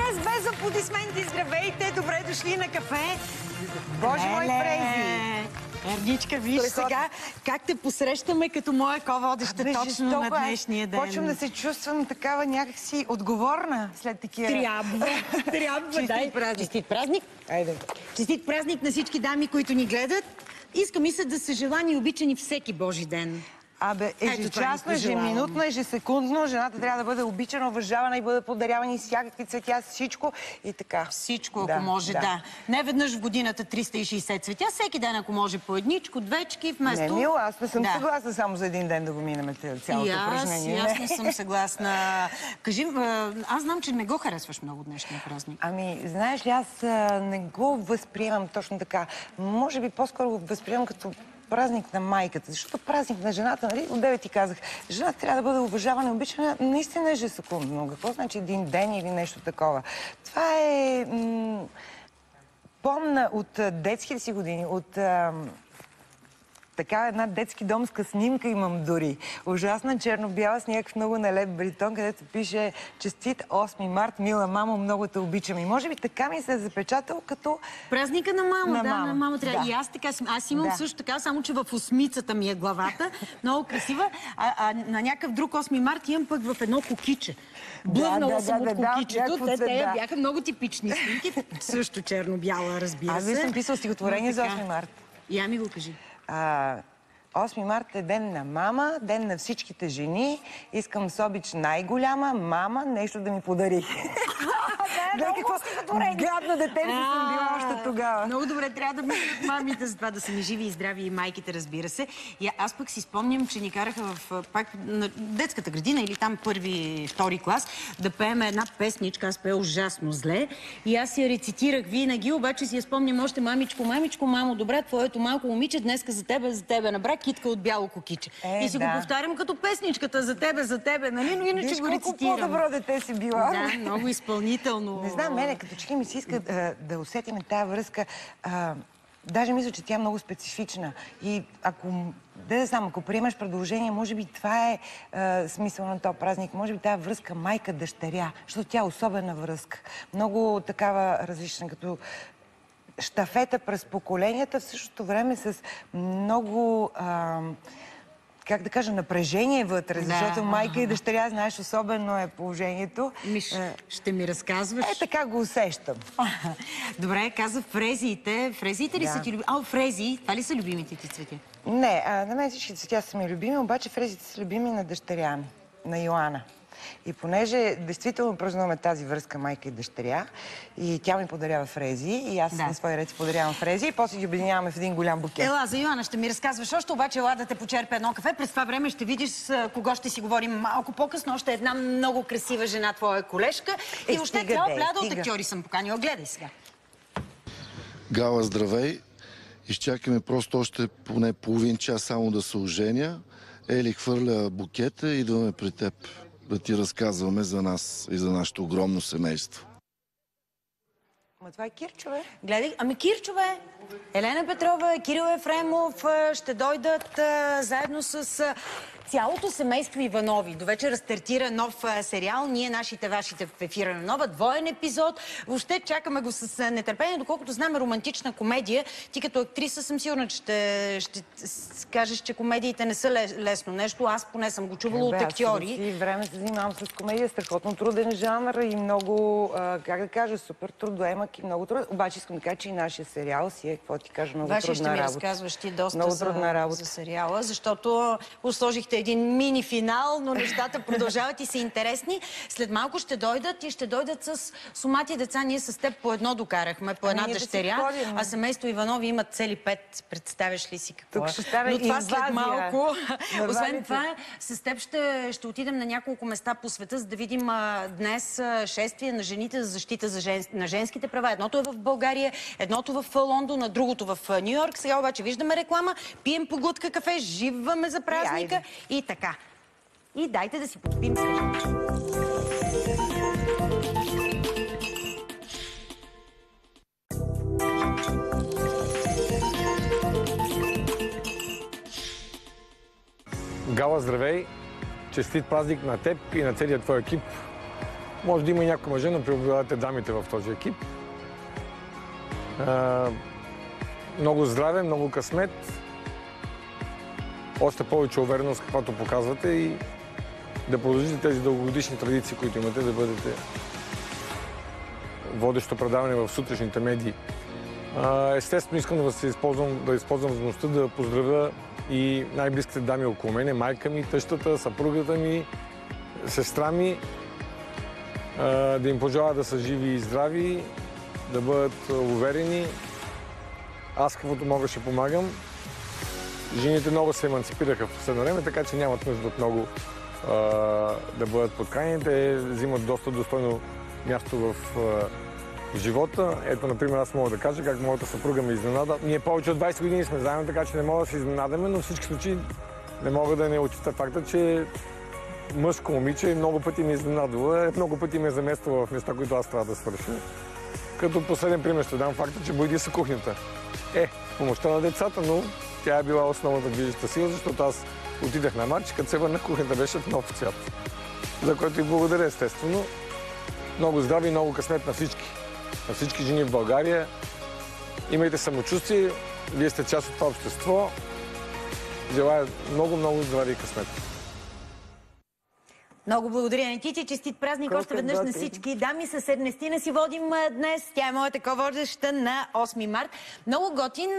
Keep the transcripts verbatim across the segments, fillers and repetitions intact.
днес без аплодисменти. Здравейте, добре дошли на кафе. Боже мой, Фрези! Ерничка, виж сега как те посрещаме като моя ко-водеща точно на днешния ден. Почвам да се чувствам такава някакси отговорна след такива... Трябва, трябва, дай. Честит празник. Айде. Честит празник на всички дами, които ни гледат. Искам и се да са желани и обичани всеки Божи ден. Абе, ежечасно, ежеминутно, ежесекундно жената трябва да бъде обичана, уважавана и бъде подарявани всякакви цветя, всичко и така. Всичко, ако да, може, да. да. Не веднъж в годината триста и шейсет цветя, всеки ден, ако може по едничко, двечки, вместо... Не, Мила, аз не съм да. съгласна само за един ден да го минем цялото упражнение. И аз, аз не съм съгласна. Кажи, аз знам, че не го харесваш много днешния празник. Ами, знаеш ли, аз не го възприемам точно така. Може би по-скоро го възприемам като празник на майката, защото празник на жената, нали, от девет ти казах, жената трябва да бъде уважавана и обичана наистина ежесекундно. Какво значи един ден или нещо такова? Това е... помна от детските си години, от... така една детски домска снимка имам дори. Ужасна, черно-бяла, с някакъв много налеп бритон, където пише "Честит осми март, мила мамо, много те обичам". И може би така ми се е запечатал като... Празника на мама, на да, мама. на мама трябва. Да. И аз така, аз имам да. също така, само че в осмицата ми е главата, много красива, а, а на някакъв друг осми март имам пък в едно кукиче. Блъвнала да, съм да, от да, кукичето, да, те, те да. бяха много типични снимки, също черно-бяла, разбира се. Аз ви съм писал стихотворение за осми март. Я ми го кажи. А, осми март е ден на мама, ден на всичките жени. Искам с обич най-голяма мама нещо да ми подари. Да, какво гадно дете ли съм била още тогава. Много добре, трябва да мислят мамите за това да са ни живи и здрави и майките, разбира се. И аз пък си спомням, че ни караха в пак на детската градина или там първи, втори клас да пеем една песничка. Аз пея ужасно зле и аз я рецитирах винаги, обаче си я спомням още: мамичко, мамичко, мамо, добре, твоето малко момиче днеска за тебе, за тебе набра китка от бяло кукиче. Е, и си да. го повтарям като песничката за тебе, за тебе, нали? Но иначе Виж, го рецитирам. По-добро дете си била. Да, много изпълнително. Не знам, мене като че ми се иска а, да усетим тази връзка. А, даже мисля, че тя е много специфична. И ако, да знам, ако приемаш предложение, може би това е а, смисъл на този празник. Може би тази връзка майка-дъщеря, защото тя е особена връзка. Много такава различна, като щафета през поколенията, в същото време с много... А, как да кажа, напрежение вътре, да. Защото майка и дъщеря, знаеш, особено е положението. Миш, ще ми разказваш? Е, така го усещам. Добре, каза фрезиите. Фрезиите ли да. са ти любими? А, фрези, това ли са любимите ти цветя? Не, а, на мен всички цветя са ми любими, обаче фрезите са любими на дъщеря ми, на Йоана. И понеже действително празнуваме тази връзка майка и дъщеря, и тя ми подарява фрези, и аз да. на своя ред си подарявам фрези, и после ги обединяваме в един голям букет. Ела, за Йоана ще ми разказваш още, обаче ела да те почерпя едно кафе. През това време ще видиш с кого ще си говорим малко по-късно. Още една много красива жена, твоя колежка. Е, и още цяла пляда от актьори съм поканила. Гледай сега. Гала, здравей! Изчакаме просто още поне половин час само да се оженя. Ели хвърля букета и идваме при теб да ти разказваме за нас и за нашето огромно семейство. Ма това е Кирчо, бе. Гледай, ами Кирчо, бе. Елена Петрова, Кирил Ефремов ще дойдат а, заедно с а, цялото семейство Иванови. До вечера стартира нов а, сериал. Ние, нашите, вашите в ефира на нова. Двоен епизод. Въобще чакаме го с а, нетърпение, доколкото знаме романтична комедия. Ти като актриса съм сигурна, че ще, ще кажеш, че комедиите не са лесно нещо. Аз поне съм го чувала е, от актьори. Аз в време се занимавам с комедия. Страхотно труден жанр и много, а, как да кажа, супер трудоемък и много труден. Обаче искам да кажа, че и нашия сериал си е, какво ти кажа, много Ваши трудна работа. Ваши ще ми разказваш ти доста много за, трудна работа. за сериала, защото усложихте един мини-финал, но нещата продължават и са интересни. След малко ще дойдат и ще дойдат с сумати деца. Ние с теб по едно докарахме, по една ами дъщеря, да а семейство Иванови имат цели пет. Представяш ли си какво? Тук ще стане но това инвазия. След малко. Освен това, с теб ще, ще отидем на няколко места по света, за да видим а, днес а, шествие на жените за защита за жен... на женските права. Едното е в България, едното в Лондон, а другото в Ню Йорк. Сега обаче виждаме реклама, пием по глътка кафе, живваме за празника и, и така. И дайте да си попим свежичко. Гала, здравей! Честит празник на теб и на целият твой екип. Може да има и някои мъже, но преобладавате дамите в този екип. А, много здраве, много късмет. Още повече увереност, каквато показвате и да продължите тези дългогодишни традиции, които имате, да бъдете водещо предаване в сутрешните медии. Естествено, искам да, се използвам, да използвам възможността да поздравя и най-близките дами около мене, майка ми, тъщата, съпругата ми, сестра ми, да им пожелая да са живи и здрави, да бъдат уверени. Аз каквото мога ще помагам. Жените много се еманципираха в последно време, така че нямат нужда от много а, да бъдат подканени. Те взимат доста достойно място в а, живота. Ето, например, аз мога да кажа как моята съпруга ме изненада. Ние повече от двайсет години сме заедно, така че не мога да се изненадаме, но в всички случаи не мога да не отчита факта, че мъжко момиче много пъти ме изненадва, много пъти ме замества в места, които аз трябва да свърша. Като последен пример ще дам факта, че бойди са кухнята. Е, с помощта на децата, но тя е била основната движеща сила, защото аз отидах на матч, като се върнах, кухнята беше в нов цвят. За което и благодаря, естествено. Много здраве и много късмет на всички. На всички жени в България. Имайте самочувствие, вие сте част от това общество. Желая много, много здраве и късмет. Много благодаря на Тити. Честит празник още веднъж на всички дами. Със седемнадесетина си водим днес. Тя е моята ко-водеща на осми март. Много готин.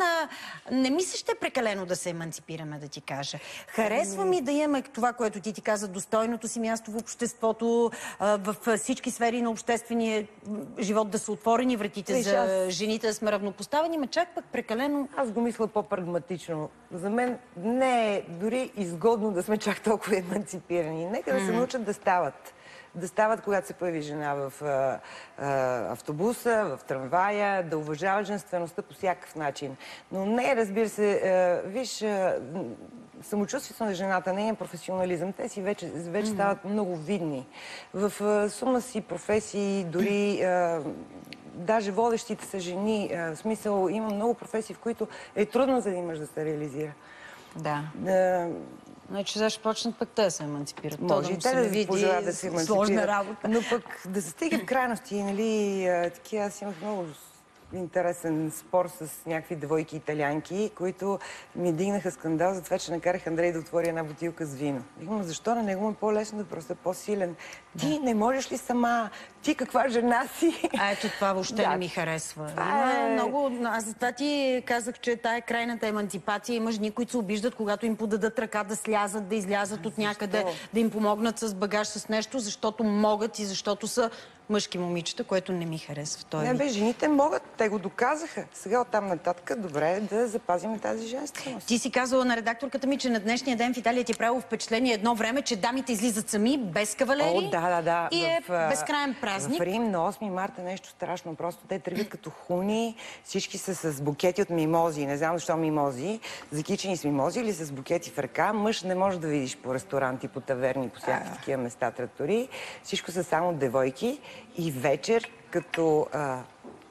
Не ми се ще прекалено да се еманципираме, да ти кажа. Харесва ми да имаме това, което ти ти каза, достойното си място в обществото, в всички сфери на обществения живот, да са отворени вратите Виж, за аз... жените, да сме равнопоставени, ма чак пък прекалено... Аз го мисля по-прагматично. За мен не е дори изгодно да сме чак толкова еманципирани. Нека да се научат да стават. Да стават, когато се появи жена в а, а, автобуса, в трамвая, да уважава женствеността по всякакъв начин. Но не, разбира се, а, виж, а, самочувствието на жената, нейния професионализъм, те си вече, вече стават много видни. В а, сума си професии, дори а, даже водещите са жени. А, в смисъл, има много професии, в които е трудно за един мъж да се реализира. Да. А, Значи сега ще почнат пък те да се еманципират. Може и те да ви пожелават да се еманципират. Сложна работа. Но пък да се стига в крайности, нали, такива, аз имах много интересен спор с някакви девойки италианки, които ми дигнаха скандал за това, че накарах Андрей да отвори една бутилка с вино. Викам, защо на него му е по-лесно да просто е по-силен? Ти не можеш ли сама? Ти каква жена си? А ето това въобще да. Не ми харесва. Има е... много... Аз за това ти казах, че тая крайната еманципация има жени, които се обиждат, когато им подадат ръка да слязат, да излязат от някъде, да им помогнат с багаж, с нещо, защото могат и защото са мъжки момичета, което не ми харесва. Той не, бе, жените могат. Те го доказаха. Сега оттам нататък добре е да запазим тази женственост. Ти си казала на редакторката ми, че на днешния ден в Италия ти е правило впечатление едно време, че дамите излизат сами, без кавалери. О, да, да, да. И е в, безкрайен празник. В Рим на осми марта е нещо страшно. Просто те тръгват като хуни. Всички са с букети от мимози. Не знам защо мимози. Закичени с мимози или с букети в ръка. Мъж не можеш да видиш по ресторанти, по таверни, по всякакви такива места, трактори. Всичко са само девойки. И вечер, като а,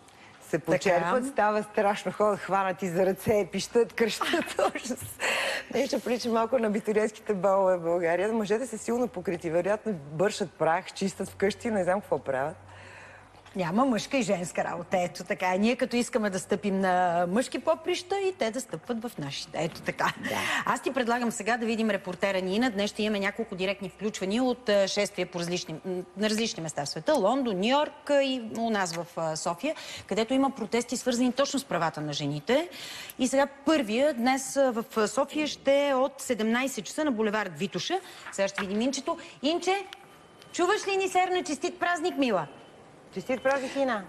се почерпват, става страшно, ходят хванати за ръце, пищат, кръщат. Нещо прилича малко на абитуриентските балове в България. Мъжете са силно покрити. Вероятно бършат прах, чистят вкъщи, не знам какво правят. Няма мъжка и женска работа. Ето така. Ние като искаме да стъпим на мъжки поприща и те да стъпват в нашите. Ето така. Да. Аз ти предлагам сега да видим репортера Нина. Днес ще имаме няколко директни включвания от шествия по различни, на различни места в света. Лондон, Нью-Йорк и у нас в София, където има протести свързани точно с правата на жените. И сега първия днес в София ще е от седемнайсет часа на булевард Витоша. Сега ще видим Инчето. Инче, чуваш ли ни серна честит празник, мила? Честит празник, Ина!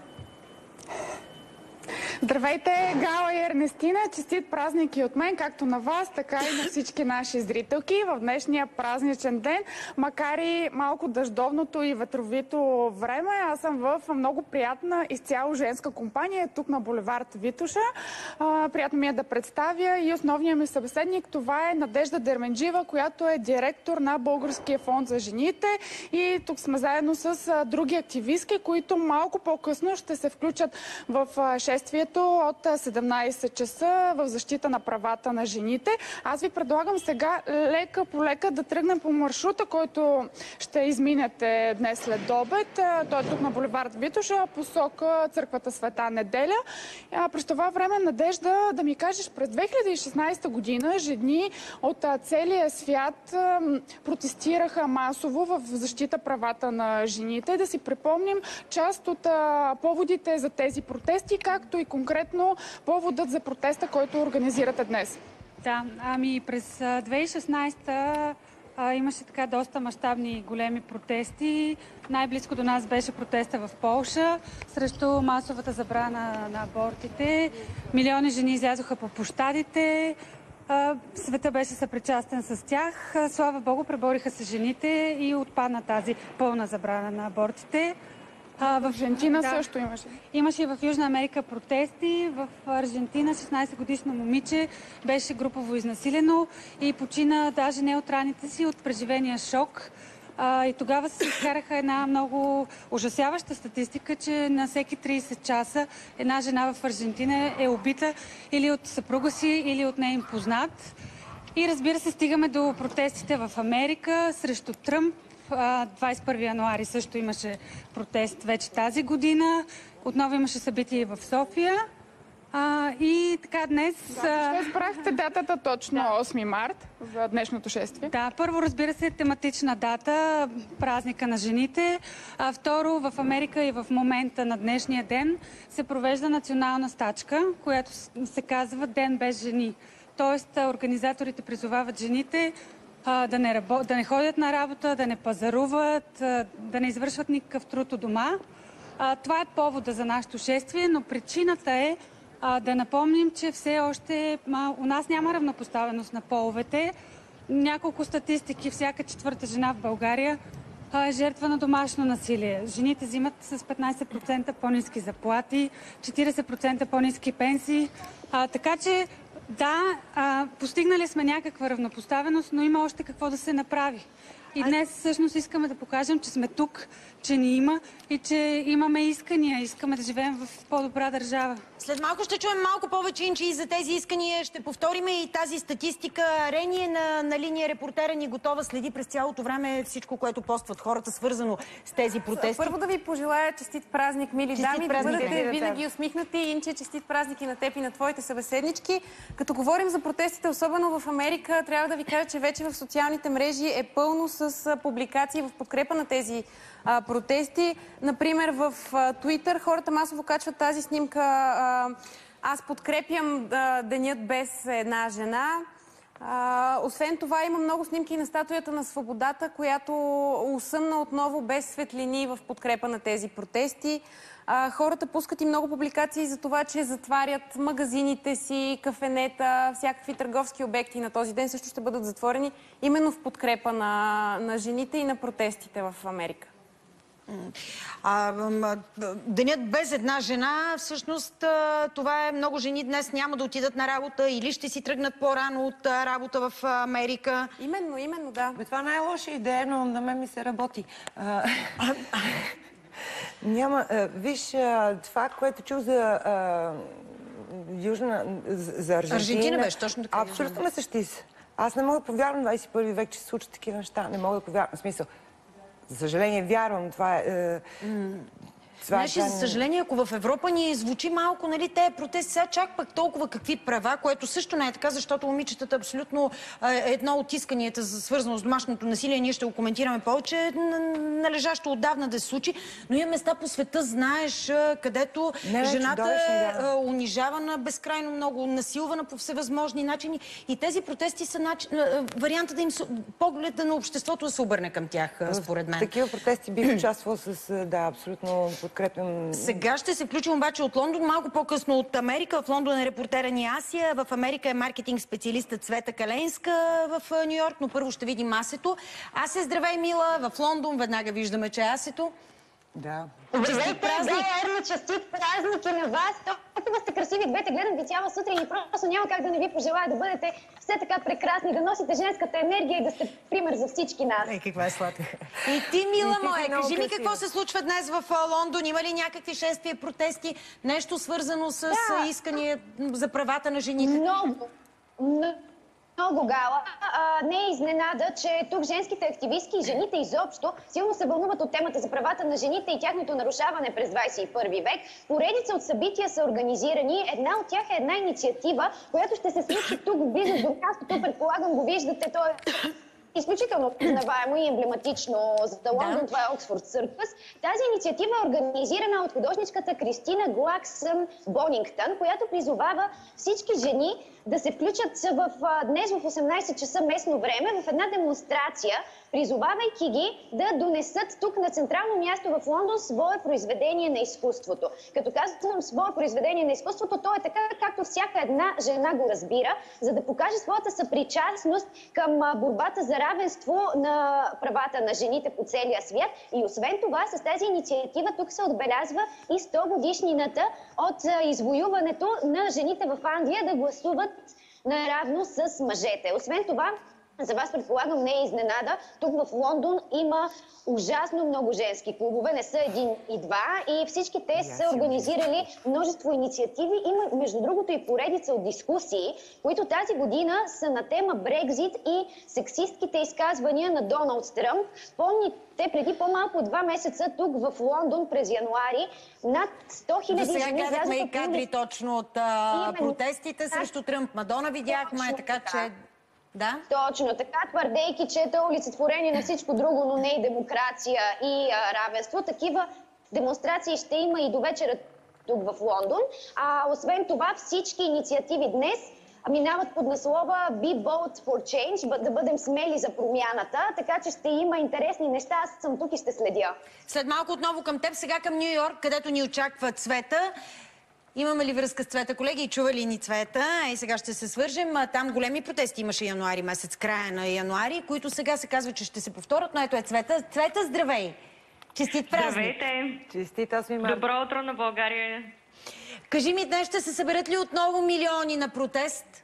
Здравейте, Гала и Ернестина! Честит празник и от мен, както на вас, така и на всички наши зрителки в днешния празничен ден. Макар и малко дъждовното и ветровито време, аз съм в много приятна изцяло женска компания тук на булевард Витоша. А, приятно ми е да представя и основния ми събеседник. Това е Надежда Дерменджиева, която е директор на Българския фонд за жените. И тук сме заедно с а, други активистки, които малко по-късно ще се включат в а, шествието съобщението от седемнайсет часа в защита на правата на жените. Аз ви предлагам сега лека по лека да тръгнем по маршрута, който ще изминете днес след обед. Той е тук на булевард Витоша, посока църквата Света Неделя. През това време, Надежда, да ми кажеш, през две хиляди и шестнайсета година жени от целия свят протестираха масово в защита правата на жените. Да си припомним част от поводите за тези протести, както и конкретно поводът за протеста, който организирате днес. Да, ами през две хиляди и шестнайсета а, имаше така доста мащабни големи протести. Най-близко до нас беше протеста в Полша срещу масовата забрана на абортите. Милиони жени излязоха по площадите. Света беше съпричастен с тях. Слава Богу, пребориха се жените и отпадна тази пълна забрана на абортите. А, в Аржентина да, също имаше. Имаше и в Южна Америка протести. В Аржентина шестнайсетгодишно момиче беше групово изнасилено и почина даже не от раните си, от преживения шок. А, и тогава се изкараха една много ужасяваща статистика, че на всеки трийсет часа една жена в Аржентина е убита или от съпруга си, или от неин познат. И разбира се, стигаме до протестите в Америка срещу Тръмп. двайсет и първи януари също имаше протест вече тази година. Отново имаше събитие в София. А, и така днес... Да, ще избрахте датата точно да. осми март за днешното шествие. Да, първо, разбира се, тематична дата, празника на жените. А, второ, в Америка и в момента на днешния ден се провежда национална стачка, която се казва Ден без жени. Тоест, организаторите призовават жените а, да, не рабо... да не ходят на работа, да не пазаруват, а, да не извършват никакъв труд у дома. А, това е повода за нашето шествие, но причината е А, да напомним, че все още а, у нас няма равнопоставеност на половете. Няколко статистики. Всяка четвърта жена в България а, е жертва на домашно насилие. Жените взимат с петнайсет процента по-ниски заплати, четирийсет процента по-ниски пенсии. А, така че, да, а, постигнали сме някаква равнопоставеност, но има още какво да се направи. И днес всъщност искаме да покажем, че сме тук, че ни има и че имаме искания. Искаме да живеем в по-добра държава. След малко ще чуем малко повече, Инчи, и за тези искания. Ще повторим и тази статистика. Рени е на, на линия, репортера ни готова, следи през цялото време всичко, което постват хората, свързано с тези протести. Първо да ви пожелая честит празник, мили честит дами, празник, да бъдете да, винаги да. усмихнати. Инче, честит празник и на теб и на твоите събеседнички. Като говорим за протестите, особено в Америка, трябва да ви кажа, че вече в социалните мрежи е пълно с публикации в подкрепа на тези а, протести. Например, в Twitter хората масово качват тази снимка. А, аз подкрепям а, денят без една жена. А, освен това има много снимки на статуята на свободата, която усъмна отново без светлини в подкрепа на тези протести. А, хората пускат и много публикации за това, че затварят магазините си, кафенета, всякакви търговски обекти на този ден също ще бъдат затворени, именно в подкрепа на, на жените и на протестите в Америка. А, денят без една жена, всъщност това е, много жени днес няма да отидат на работа или ще си тръгнат по-рано от работа в Америка. Именно, именно, да. Бе, това най-лоша идея, но на мен ми се работи. А, няма, а, виж, а, това, което чух за а, Южна, за, за Аржентина... Аржентина беше, точно така. Абсолютно ме същиса. Аз не мога да повярвам в двайсет и първи век, че се случат такива неща. Не мога да повярвам. В смисъл, за съжаление, вярвам. Това е... е mm. Знаеш, за съжаление, ако в Европа ни звучи малко, нали, те протести сега чак пък толкова какви права, което също не е така, защото момичетата абсолютно е едно от исканията, свързано с домашното насилие, ние ще го коментираме повече, належащо отдавна да се случи, но има места по света, знаеш, където не, жената е да. унижавана безкрайно много, насилвана по всевъзможни начини и тези протести са начин, варианта да им погледа на обществото да се обърне към тях, според мен. Такива протести бих участвал с, да, абсолютно подкрепям. Сега ще се включим обаче от Лондон, малко по-късно от Америка. В Лондон е репортера ни Асия, в Америка е маркетинг специалиста Цвета Каленска в Ню Йорк, но първо ще видим Асето. Асия, здравей, мила! В Лондон веднага виждаме, че е Асето. Да. Здравейте, Гала Ерна, честит празник и на вас. Толкова сте красиви двете, гледам ви цяла сутрин и просто няма как да не ви пожелая да бъдете все така прекрасни, да носите женската енергия и да сте пример за всички нас. Ей, каква е сладка. И ти, мила И ти си моя, много кажи ми красива. какво се случва днес в а, Лондон? Има ли някакви шествия, протести, нещо свързано с а, искания за правата на жените? Много, много. Много, Гала. А, не е изненада, че тук женските активистки и жените изобщо силно се вълнуват от темата за правата на жените и тяхното нарушаване през двадесет и първи век. Поредица от събития са организирани. Една от тях е една инициатива, която ще се случи тук близо до мястото. Предполагам, го виждате. То е изключително познаваемо и емблематично за Лондон. Да. Това е Оксфорд Съркъс. Тази инициатива е организирана от художничката Кристина Глаксън Бонингтън, която призовава всички жени да се включат в, а, днес в осемнадесет часа местно време в една демонстрация, призовавайки ги да донесат тук на централно място в Лондон свое произведение на изкуството. Като казвам свое произведение на изкуството, то е така, както всяка една жена го разбира, за да покаже своята съпричастност към а, борбата за равенство на правата на жените по целия свят. И освен това, с тази инициатива тук се отбелязва и сто годишнината от а, извоюването на жените в Англия да гласуват наравно с мъжете. Освен това, за вас предполагам не е изненада, тук в Лондон има ужасно много женски клубове, не са един и два, и всички те са организирали множество инициативи. Има, между другото, и поредица от дискусии, които тази година са на тема Брекзит и сексистките изказвания на Доналд Тръмп. Помните, преди по-малко от два месеца тук в Лондон през януари над сто хиляди До сега жени гледахме излязоха и кадри по точно от а, Именно. протестите срещу Тръмп. Мадона видяхме, Точно така така. че... Да? Точно така, твърдейки, че е олицетворение на всичко друго, но не и демокрация и а, равенство. Такива демонстрации ще има и до вечера тук в Лондон. А освен това, всички инициативи днес минават под наслова Be Bold for Change, да бъдем смели за промяната, така че ще има интересни неща. Аз съм тук и ще следя. След малко отново към теб, сега към Ню Йорк, където ни очаква Цвета. Имаме ли връзка с Цвета, колеги? Чува ли ни Цвета? И сега ще се свържем. Там големи протести имаше януари месец, края на януари, които сега се казва, че ще се повторят, но ето е Цвета. Цвета, здравей! Честит празник! Здравейте! Честит осми март. Добро утро на България! Кажи ми, днес ще се съберат ли отново милиони на протест?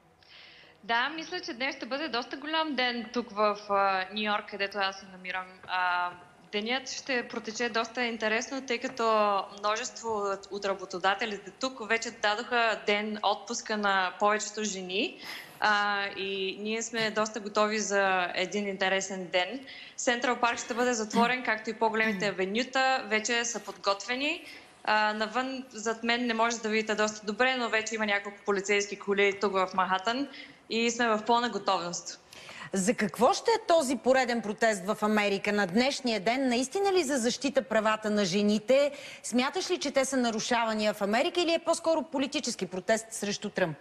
Да, мисля, че днес ще бъде доста голям ден тук в Ню Йорк, където аз се намирам. А, денят ще протече доста интересно, тъй като множество от работодателите тук вече дадоха ден отпуска на повечето жени. А, и ние сме доста готови за един интересен ден. Централ парк ще бъде затворен, както и по-големите авенюта вече са подготвени. А, навън зад мен не може да видите доста добре, но вече има няколко полицейски коли тук в Манхатън и сме в пълна готовност. За какво ще е този пореден протест в Америка на днешния ден? Наистина ли за защита правата на жените? Смяташ ли, че те са нарушавания в Америка или е по-скоро политически протест срещу Тръмп?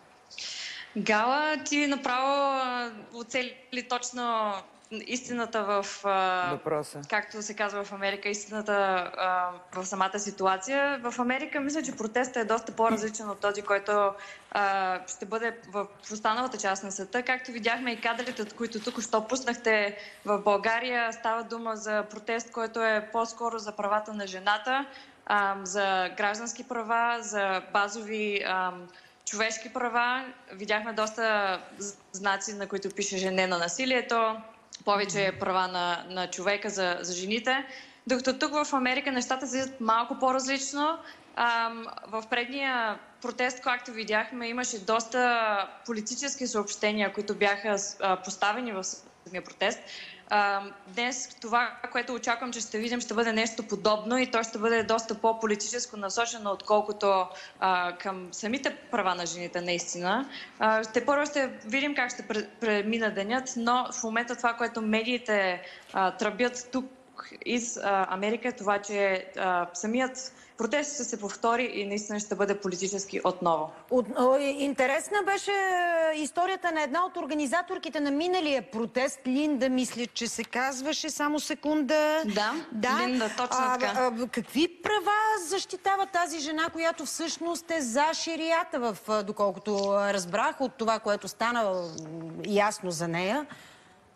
Гала, ти направо оцели точно истината в... Въпроса. Както се казва в Америка, истината а, в самата ситуация. В Америка мисля, че протестът е доста по-различен от този, който а, ще бъде в останалата част на света. Както видяхме и кадрите, от които тук-що пуснахте в България, става дума за протест, който е по-скоро за правата на жената, а, за граждански права, за базови а, човешки права. Видяхме доста знаци, на които пише „Жене на насилието“, повече права на, на човека за, за жените. Докато тук в Америка нещата седят малко по-различно. Ам, в предния протест, както видяхме, имаше доста политически съобщения, които бяха а, поставени в самия протест. А, днес това, което очаквам, че ще видим, ще бъде нещо подобно и то ще бъде доста по-политическо насочено, отколкото а, към самите права на жените наистина. А, те първо ще видим как ще премина денят, но в момента това, което медиите а, тръбят тук из а, Америка, е това, че а, самият протест ще се повтори и наистина ще бъде политически отново. От, о, интересна беше историята на една от организаторките на миналия протест. Линда, мисля, че се казваше. Само секунда. Да, да. Линда, точно а, така. А, какви права защитава тази жена, която всъщност е за шерията, в, доколкото разбрах от това, което стана ясно за нея?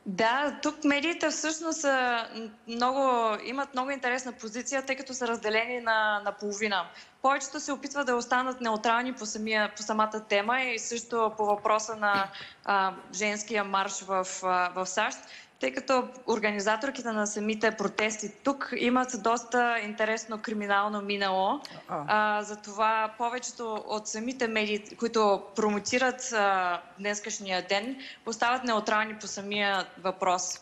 Да, тук медиите всъщност са много, имат много интересна позиция, тъй като са разделени на, на половина. Повечето се опитват да останат неутрални по, самия, по самата тема и също по въпроса на а, женския марш в, а, в САЩ, тъй като организаторките на самите протести тук имат доста интересно криминално минало. А, затова повечето от самите медии, които промотират а, днескашния ден, остават неутрални по самия въпрос.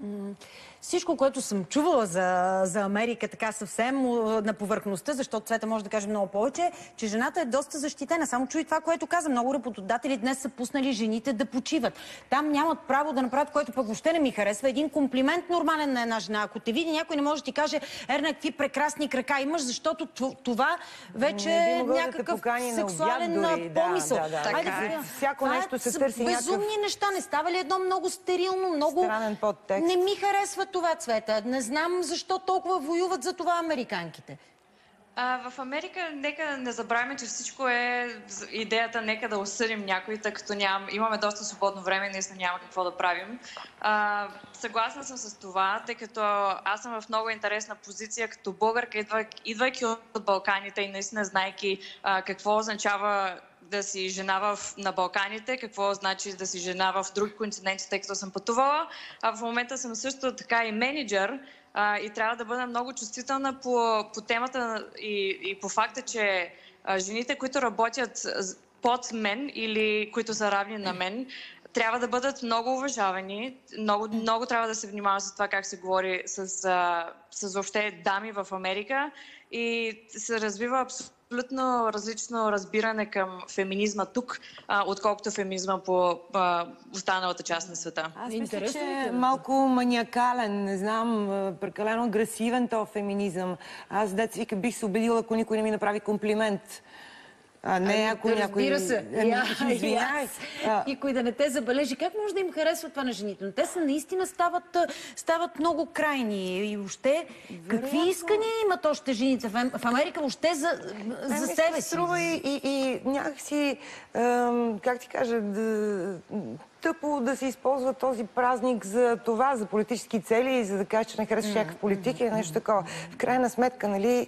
Всичко, което съм чувала за, за Америка, така съвсем на повърхността, защото Цвета може да каже много повече, че жената е доста защитена. Само чуй това, което каза. Много работодатели днес са пуснали жените да почиват. Там нямат право да направят, което пък въобще не ми харесва. Един комплимент нормален на една жена. Ако те види, някой не може да ти каже: Ерна, какви прекрасни крака имаш, защото това вече е някакъв да сексуален дори. помисъл. Да, да, да. Айде, Така е. Всяко нещо се търси безумни някакъв... неща. Не става ли едно много стерилно, много... странен подтекст? Не ми харесва това, Цвета. Не знам защо толкова воюват за това американките. А, в Америка нека не забравяме, че всичко е идеята нека да осъдим някой, тъй като ням, имаме доста свободно време и наистина няма какво да правим. А, съгласна съм с това, тъй като аз съм в много интересна позиция като българка, идвайки, идвайки от Балканите и наистина знайки а, какво означава да си жена в, на Балканите, какво значи да си жена в други континенти, тъй като съм пътувала. А в момента съм също така и менеджер а, и трябва да бъда много чувствителна по, по темата и, и по факта, че а, жените, които работят под мен или които са равни на мен, трябва да бъдат много уважавани. Много, много трябва да се внимава с това как се говори с, а, с въобще дами в Америка и се развива абсолютно абсолютно различно разбиране към феминизма тук, а, отколкото феминизма по а, останалата част на света. Аз мисля, че е малко маниакален, не знам, прекалено агресивен този феминизъм. Аз, деца вика, бих се убедила, ако никой не ми направи комплимент. А не, ако да, някой... Разбира се. Извинявай. Никой да не те забележи. Как може да им харесва това на жените? Но те са наистина стават, стават много крайни. И въобще, какви искания имат още жените в Америка въобще за, за себе си? Струва и, и, и някакси, ем, как ти кажа, да, тъпо да се използва този празник за това, за политически цели, за да кажа, че не харесваш някакъв политик или нещо такова. В крайна сметка, нали...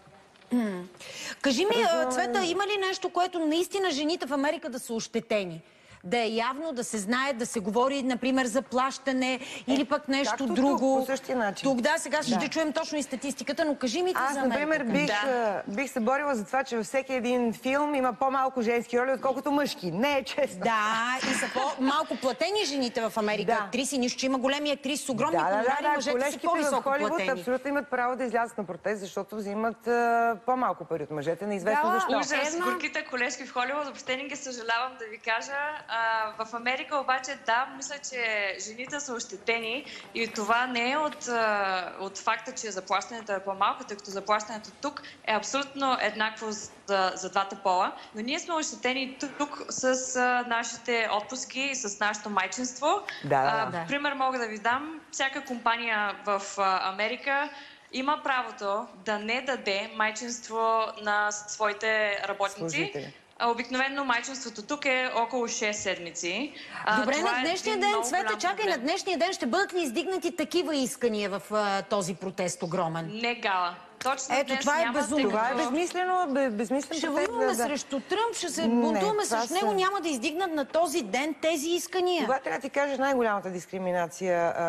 М. Кажи ми, Цвета, има ли нещо, което наистина жените в Америка да са ощетени? Да е явно, да се знае, да се говори, например, за плащане или пък нещо Както друго. Тук, по същия начин. Тук, да, сега ще да. чуем точно и статистиката, но кажи ми Аз, за Америка. например, бих, да. бих се борила за това, че във всеки един филм има по-малко женски роли, отколкото мъжки. Не е честно. Да, и са по-малко платени жените в Америка. Да. Актриси, нищо, че има големи актриси с огромни да, хонорари, да, да, мъжете са колежките в по-високо Холивуд платени. абсолютно имат право да излязат на протест, защото взимат а, по-малко пари от мъжете. Неизвестно да, защо. Ужас, горките колежки в Холивуд, въобще не ги съжалявам да ви кажа. А, в Америка обаче, да, мисля, че жените са ощетени и това не е от, от факта, че заплащането е по-малко, тъй като заплащането тук е абсолютно еднакво за, за двата пола, но ние сме ощетени тук с а, нашите отпуски и с нашето майчинство. Да, да, а, да. Пример мога да ви дам. Всяка компания в а, Америка има правото да не даде майчинство на своите работници. Служители. Обикновено майчинството тук е около шест седмици. Добре, това на е днешния един ден, много Цвета, голям чакай, проблем. на днешния ден ще бъдат ли издигнати такива искания в а, този протест огромен? Не, Гала. Точно Ето, днес това е няма, безумно. Това е тъй като- безмислено, бе- безмислен Ще протест, вълнуваме да, да. срещу Тръмп, ще се Не, бунтуваме това срещу него, са- няма да издигнат на този ден тези искания. Това трябва да ти кажа най-голямата дискриминация а,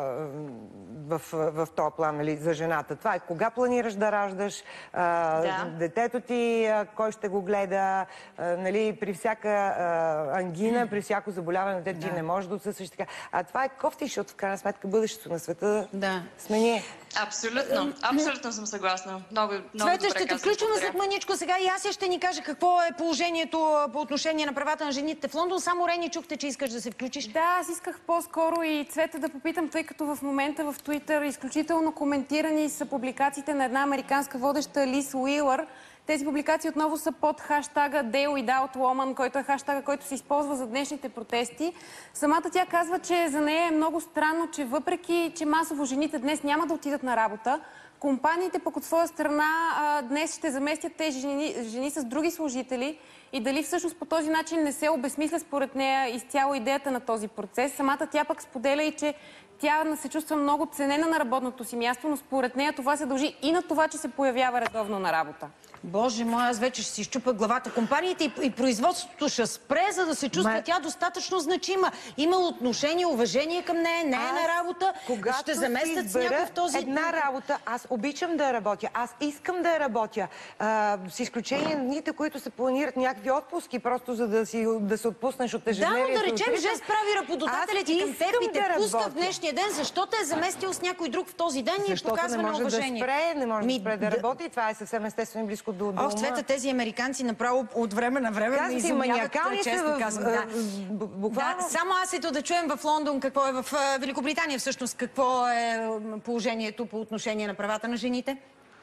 в, в този план, нали, за жената. Това е кога планираш да раждаш, а, Да. детето ти, а, кой ще го гледа, а, нали, при всяка а, ангина, при всяко заболяване, детето ти не може да отсъстваш така. А това е кофти, защото в крайна сметка бъдещето на света Да. сме ние. Абсолютно. Абсолютно съм съгласна. Много, много Цвета, добре ще те казано, включваме благодаря. след мъничко. Сега и Ася ще ни каже какво е положението а, по отношение на правата на жените в Лондон. Само Рени, чухте, че искаш да се включиш. Да, аз исках по-скоро и Цвета да попитам, тъй като в момента в Twitter изключително коментирани са публикациите на една американска водеща Лиз Уилър, Тези публикации отново са под хаштага Day Without Woman, който е хаштага, който се използва за днешните протести. Самата тя казва, че за нея е много странно, че въпреки, че масово жените днес няма да отидат на работа, компаниите пък от своя страна днес ще заместят тези жени, жени с други служители и дали всъщност по този начин не се обезмисля според нея изцяло идеята на този процес. Самата тя пък споделя и, че тя се чувства много ценена на работното си място, но според нея това се дължи и на това, че се появява редовно на работа. Боже мой, аз вече ще си изчупя главата. Компаниите и, и производството ще спре, за да се чувства Ма... тя достатъчно значима. Има отношение, уважение към нея, не е на работа. Ще заместят с някой в този... една работа, аз обичам да работя, аз искам да работя. А, с изключение на дните, които се планират някакви отпуски, просто за да, си, да се отпуснеш от ежедневието. Да, но да речем, жест прави работодателят и към теб и те да пуска в днешния ден. Защо те е заместил с някой друг в този ден и показва на уважение? Защото не може да спре, не може Ми, да спре да, да работи. Това е съвсем естествено и близко до дома. Ох, Цвета, тези американци направо от време на време ме изумяват, често казвам. Да. Буквално... Да, само аз ето да чуем в Лондон какво е, в Великобритания всъщност, какво е положението по отношение на правата на жените.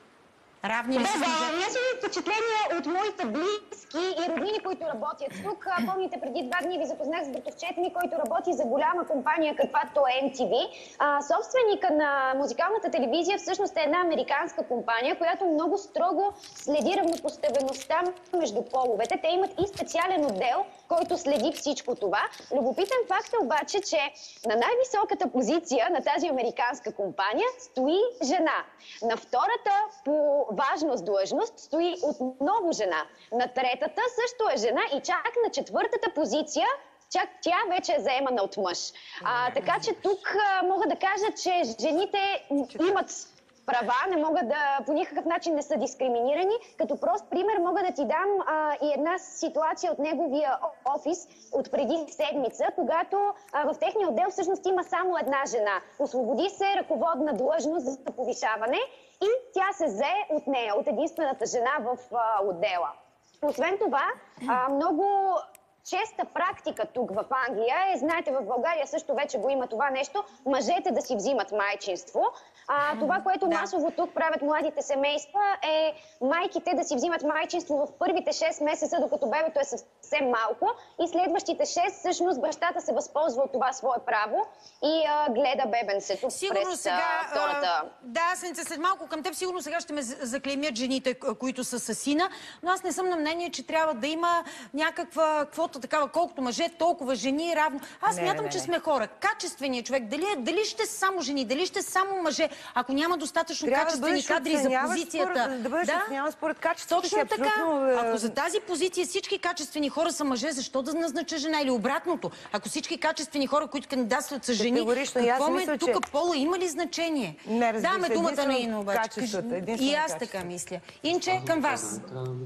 Равни ли са? Да, аз имам впечатление от моите близки и роднини, които работят тук. Помните, преди два дни ви запознах с братовчет ми, който работи за голяма компания, каквато е Ем Ти Ви. А, собственика на музикалната телевизия всъщност е една американска компания, която много строго следи равнопоставеността между половете. Те имат и специален отдел, който следи всичко това. Любопитен факт е обаче, че на най-високата позиция на тази американска компания стои жена. На втората по важност длъжност стои отново жена. На третата също е жена и чак на четвъртата позиция чак тя вече е заемана от мъж. А, така че тук а, мога да кажа, че жените имат права, не могат да, по никакъв начин не са дискриминирани. Като прост пример мога да ти дам а, и една ситуация от неговия офис от преди седмица, когато а, в техния отдел всъщност има само една жена. Освободи се ръководна длъжност за повишаване и тя се взе от нея, от единствената жена в а, отдела. Освен това, а, много честа практика тук в Англия е, знаете, в България също вече го има това нещо, мъжете да си взимат майчинство. А, това, което да. масово тук правят младите семейства, е майките да си взимат майчинство в първите шест месеца, докато бебето е съвсем малко, и следващите шест всъщност бащата се възползва от това свое право и а, гледа бебенцето сигурно през сега, а, втората... Да, Сенца, след малко към теб сигурно сега ще ме заклеймят жените, които са със сина, но аз не съм на мнение, че трябва да има някаква квота такава, колкото мъже, толкова жени, равно. Аз не, смятам, не, не, че сме хора. Качественият човек, дали, дали ще са само жени, дали ще са само мъже, ако няма достатъчно трябва качествени да кадри за позицията. Според, да бъдеш да? оценяван според качеството. Точно така. Ако за тази позиция всички качествени хора са мъже, защо да назнача жена? Или обратното? Ако всички категорични хора, които кандидатстват са жени, какво ме тук че... пола има ли значение? Не, разбира Даме се, думата на Ино обаче. И аз качество. така мисля. Инче, към вас.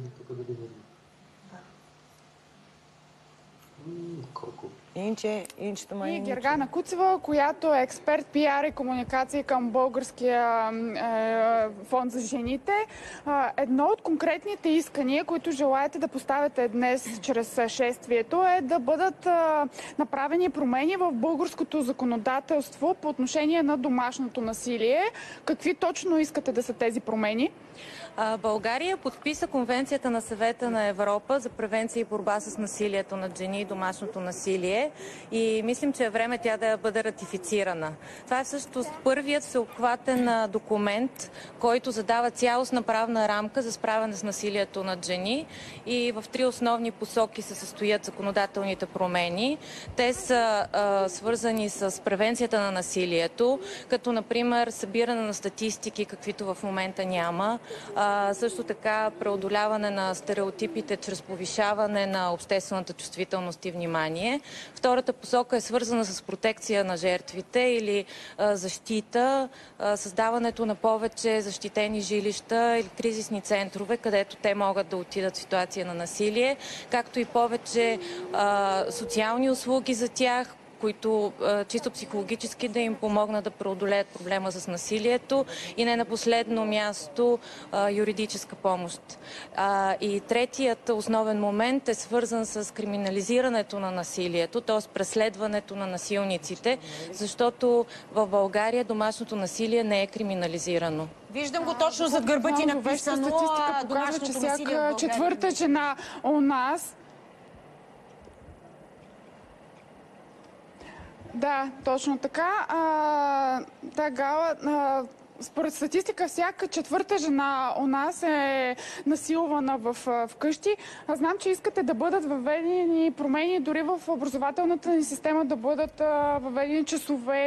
Колко? Инче, инчето ма И инче. Гергана Куцева, която е експерт пиар и комуникации към Българския е, фонд за жените. Е, едно от конкретните искания, които желаете да поставяте днес чрез шествието, е да бъдат е, направени промени в българското законодателство по отношение на домашното насилие. Какви точно искате да са тези промени? България подписа Конвенцията на Съвета на Европа за превенция и борба с насилието над жени и домашното насилие и мислим, че е време тя да бъде ратифицирана. Това е всъщност първият всеобхватен документ, който задава цялостна правна рамка за справяне с насилието над жени и в три основни посоки се състоят законодателните промени. Те са а, свързани с превенцията на насилието, като например събиране на статистики, каквито в момента няма. А, също така преодоляване на стереотипите чрез повишаване на обществената чувствителност и внимание. Втората посока е свързана с протекция на жертвите или а, защита, а, създаването на повече защитени жилища или кризисни центрове, където те могат да отидат в ситуация на насилие, както и повече а, социални услуги за тях, които чисто психологически да им помогнат да преодолеят проблема с насилието и не на последно място юридическа помощ. И третият основен момент е свързан с криминализирането на насилието, т.е. преследването на насилниците, защото в България домашното насилие не е криминализирано. Виждам го точно зад гърба ти написано. Статистика показва, че всяка четвърта жена у нас... Да, точно така. А, да, Гала, а, според статистика, всяка четвърта жена у нас е насилвана в, в къщи. А знам, че искате да бъдат въведени промени дори в образователната ни система, да бъдат а, въведени часове.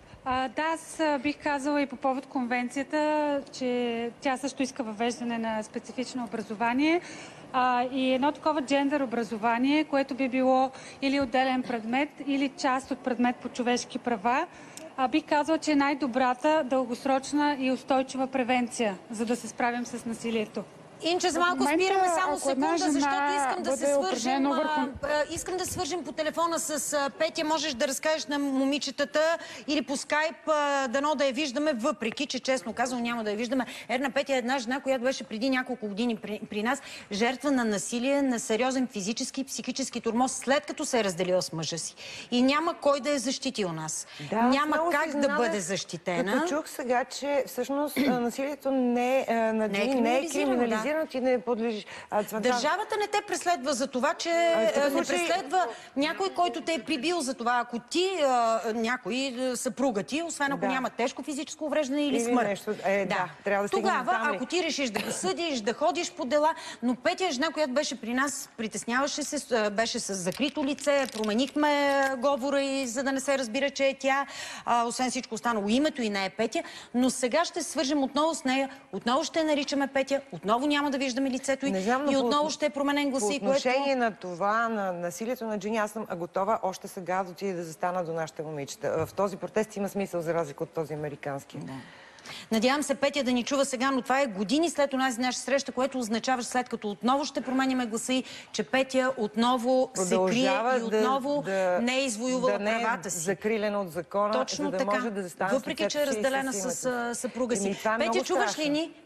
А, да, аз бих казала и по повод конвенцията, че тя също иска въвеждане на специфично образование а, и едно такова джендър образование, което би било или отделен предмет, или част от предмет по човешки права. А, бих казала, че е най-добрата дългосрочна и устойчива превенция, за да се справим с насилието. Инче, за малко спираме само секунда, защото искам да се свържем, върху... искам да свържем по телефона с Петя. Можеш да разкажеш на момичетата или по скайп, дано да я виждаме, въпреки че, честно казвам, няма да я виждаме. Ерна Петя е една жена, която беше преди няколко години при, при нас жертва на насилие, на сериозен физически и психически тормоз, след като се е разделила с мъжа си. И няма кой да я защити у нас. Да, няма как да бъде защитена. Като чух сега, че всъщност насилието не е, на не е криминализирано, не е криминализирано, ти не подлежиш. Държавата не те преследва за това, че а, не преследва някой, който те е прибил за това. Ако ти, а, някой, съпруга ти, освен ако да. няма тежко физическо увреждане или, или смърт. Нещо, е, да. Да, трябва да тогава, там, ако ти решиш да го съдиш, да ходиш по дела, но Петя е жена, която беше при нас, притесняваше се, беше с закрито лице, променихме говора и за да не се разбира, че е тя, а, освен всичко останало, името и не е Петя, но сега ще свържем отново с нея, отново ще наричаме Петя, отново няма да виждаме лицето й и отново ще е променен гласа. По отношение което... на това, на насилието на жени, аз съм готова още сега да отида да застана до нашите момичета. В този протест има смисъл, за разлика от този американски. Да. Надявам се Петя да ни чува сега, но това е години след онази наша среща, което означава, след като отново ще променяме гласа и, че Петя отново продължава се крие и отново да, не е извоювала да не правата си. закрилена от закона, точно за да така. може да застане въпреки, че е разделена с, с съпруга си. Петя, чуваш ли ни?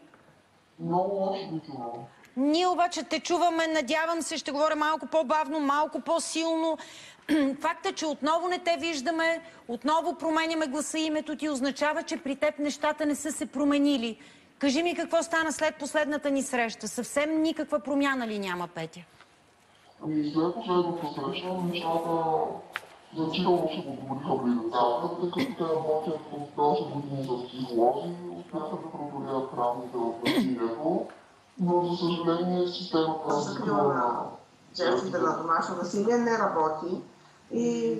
Много лошо го чувам. Ние обаче те чуваме, надявам се, ще говоря малко по-бавно, малко по-силно. Факта, че отново не те виждаме, отново променяме гласа и името ти, означава, че при теб нещата не са се променили. Кажи ми какво стана след последната ни среща. Съвсем никаква промяна ли няма, Петя? Ами след последната среща нещата значително се подобриха при децата, тъй като те работят от доста години с психолози, успяха да преодолеят травмите от насилието, но за съжаление системата за закрила на жертвите на домашно насилие не работи и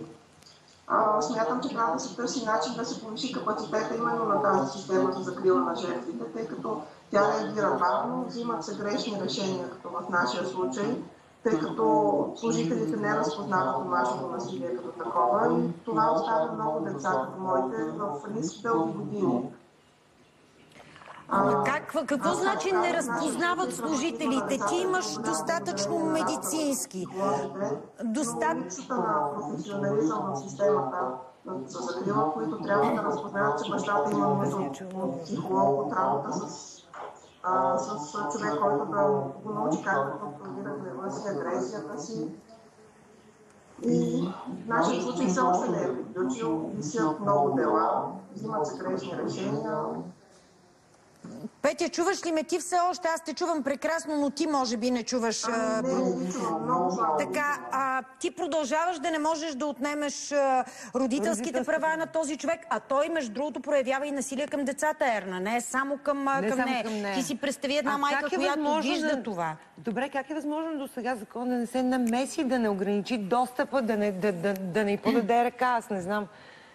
а, смятам, че трябва да се търси начин да се повиши капацитета именно на тази система за закрила на жертвите, тъй като тя реагира бавно, взимат се грешни решения, като в нашия случай, тъй като служителите не разпознават домашното насилие като такова и това оставя много деца, като моите, в риск дълги години. Как, какво а, значи не разпознават служителите? Ти имаш достатъчно медицински. Достатъчно на професионализъм в системата за закрила, които трябва да разпознаят, че бащата има нужда от психолог, от работа с, а, с човек, който да го научи как да контролира гнева си, агресията си. И в нашия случай все още не е приключил, висят много дела, взимат се грешни решения. Петя, чуваш ли ме ти все още? Аз те чувам прекрасно, но ти може би не чуваш. А, не, не чувам, много слабо. Така, а, ти продължаваш да не можеш да отнемеш а, родителските Родителски. права на този човек, а той, между другото, проявява и насилие към децата, Ерна, не само към, не към, само нея. към нея. Ти си представи една а майка, е която вижда да... това. Добре, как е възможно до сега закон да не се намеси, да не ограничи достъпа, да не, да, да, да не подаде ръка, аз не знам.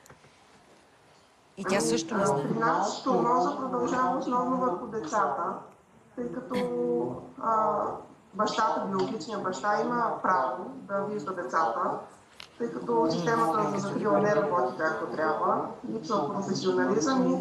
И тя също не знае. При нас тормоза продължава основно върху децата, тъй като а, бащата, биологичният баща, има право да вижда децата, тъй като системата за закрила не работи както трябва, липсва професионализъм и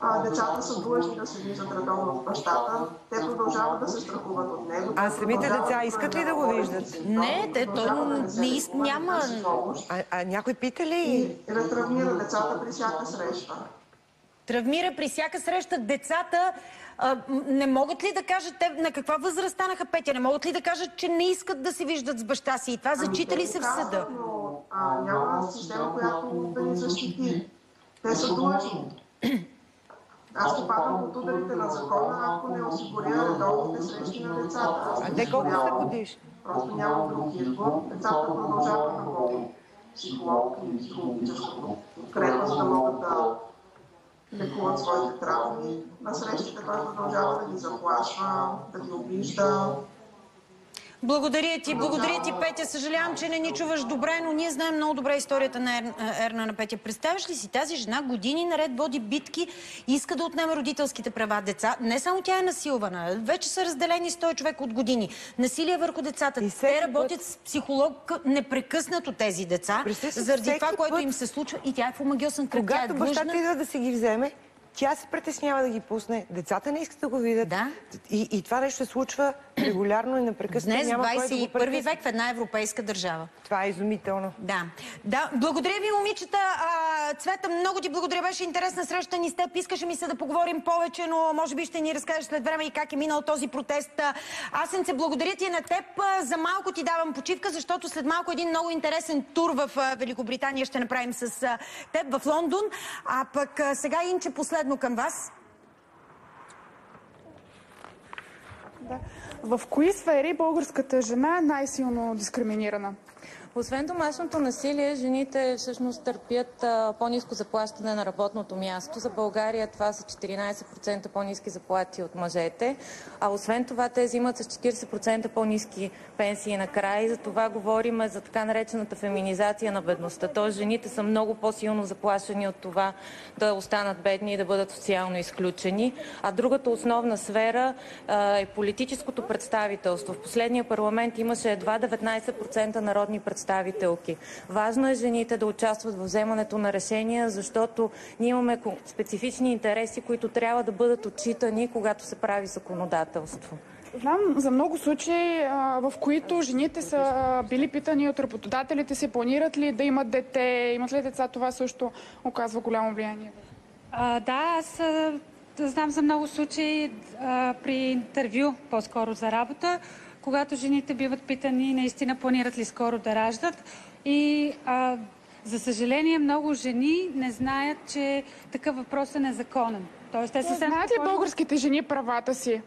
А, децата са длъжни да се виждат редовно с бащата. Те продължават да се страхуват от него. А самите деца искат ли да го виждат? Не, те, той не иска, няма... А, а някой пита ли? И травмира децата при всяка среща. Травмира при всяка среща децата. А, не могат ли да кажат, те на каква възраст станаха, Петя? Не могат ли да кажат, че не искат да се виждат с баща си? И това зачита ли се в съда? Но а, няма система, която да ни защити. Те са длъжни. Аз ще падам от ударите на закона, ако не осигуря редовните срещи на децата. А те колко са годишни? Просто нямам друг избор. Децата продължават да ходят психолог и психологическа подкрепа, за да могат да лекуват своите травми. На срещите той продължава да ги заплашва, да ги обижда. Благодаря ти, благодаря ти, Петя. Съжалявам, че не ни чуваш добре, но ние знаем много добре историята на Ер... Ерна на Петя. Представяш ли си, тази жена години наред води битки и иска да отнема родителските права деца. Не само тя е насилвана, вече са разделени сто човека от години. Насилие върху децата. Те работят път... с психолог непрекъснато тези деца, заради това, което път... им се случва, и тя е в омагьосан кръг. Когато бащата идва да си ги вземе, тя се притеснява да ги пусне. Децата не искат да го видят. Да. И, и това нещо се случва регулярно и непрекъснато. Днес, двадесет и първи век, в една европейска държава. Това е изумително. Да. Да. Благодаря ви, момичета. А, Цвета, много ти благодаря. Беше интересна среща ни с теб. Искаше ми се да поговорим повече, но може би ще ни разкажеш след време и как е минал този протест. Асенце, благодаря ти на теб. За малко ти давам почивка, защото след малко един много интересен тур в Великобритания ще направим с теб в Лондон. А пък сега, Инче, последно към вас. Да. В кои сфери българската жена е най-силно дискриминирана? Освен домашното насилие, жените всъщност търпят по-ниско заплащане на работното място. За България това са четиринадесет процента по-ниски заплати от мъжете, а освен това те взимат с четиридесет процента по-ниски пенсии накрая. И за това говорим за така наречената феминизация на бедността. Тоест жените са много по-силно заплашени от това да останат бедни и да бъдат социално изключени. А другата основна сфера е политическото представителство. В последния парламент имаше едва деветнадесет процента народни представители. представителки. Важно е жените да участват в вземането на решения, защото ние имаме специфични интереси, които трябва да бъдат отчитани, когато се прави законодателство. Знам за много случаи, в които жените са били питани от работодателите си, планират ли да имат дете, имат ли деца, това също оказва голямо влияние. А, да, аз а, знам за много случаи а, при интервю, по-скоро за работа, когато жените биват питани наистина планират ли скоро да раждат. И а, за съжаление много жени не знаят, че такъв въпрос е незаконен. Тоест, те съвсем знаят ли българските жени правата си?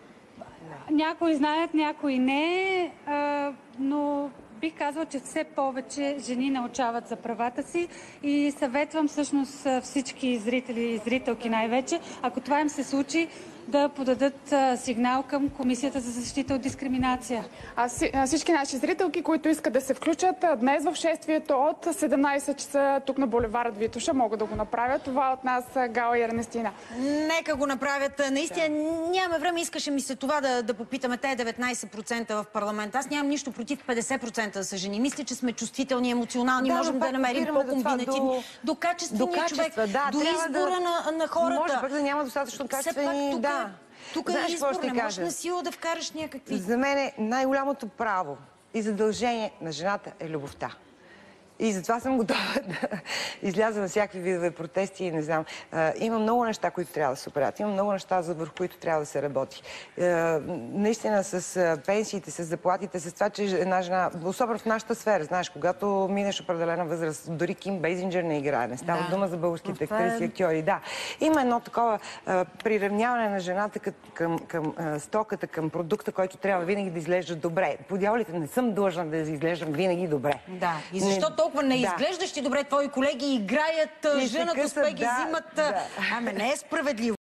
Някои знаят, някои не, а, но бих казала, че все повече жени научават за правата си и съветвам всъщност всички зрители и зрителки най-вече, ако това им се случи, да подадат а, сигнал към Комисията за защита от дискриминация. А, си, а всички наши зрителки, които искат да се включат днес в шествието от седемнадесет часа тук на булевард Витоша, могат да го направят. Това от нас Гала и Ернестина. Нека го направят. Наистина нямаме време. Искаше ми се това да, да попитаме. Те деветнадесет процента в парламент. Аз нямам нищо против петдесет процента да са жени. Мисля, че сме чувствителни, емоционални. Да, можем да намерим по-комбинативни. До, до качествения човек. Да, до избора да, на, на хората. Може пък да няма достатъчно качествени. Да. Тук е избор, не можеш на сила да вкараш някакви... За мен е най-голямото право и задължение на жената е любовта. И затова съм готова да изляза на всякакви видове протести и не знам. А, има много неща, които трябва да се оправят. Има много неща, върху които трябва да се работи. А, наистина с а, пенсиите, с заплатите, с това, че една жена, особено в нашата сфера, знаеш, когато минеш определена възраст, дори Ким Бейзинджер не играе. Не става да. дума за българските актриси и актьори. Да. Има едно такова а, приравняване на жената към, към, към а, стоката, към продукта, който трябва винаги да изглежда добре. По дяволите не съм длъжна да изглеждам винаги добре. Да. И защо не... толкова не изглеждащи добре твои колеги играят, женат успех, да, взимат... Да. Ами не е справедливо.